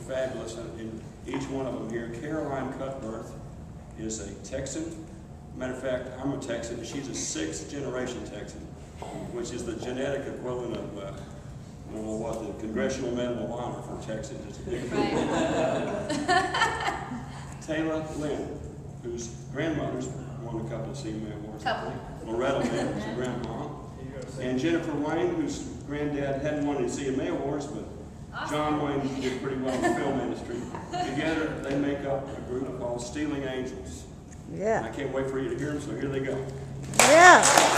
fabulous, and each one of them here. Caroline Cutbirth is a Texan. Matter of fact, I'm a Texan. She's a 6th generation Texan, which is the genetic equivalent of, I don't know what, the Congressional Medal of Honor for Texans. It's a big deal. Taylor Lynn, whose grandmother's won a couple of CMA awards. Loretta Lynn, who's a grandma. And Jennifer Wayne, whose granddad hadn't won any CMA awards, but John Wayne did pretty well in the film industry. Together, they make up a group called Stealing Angels. Yeah. I can't wait for you to hear them, so here they go. Yeah.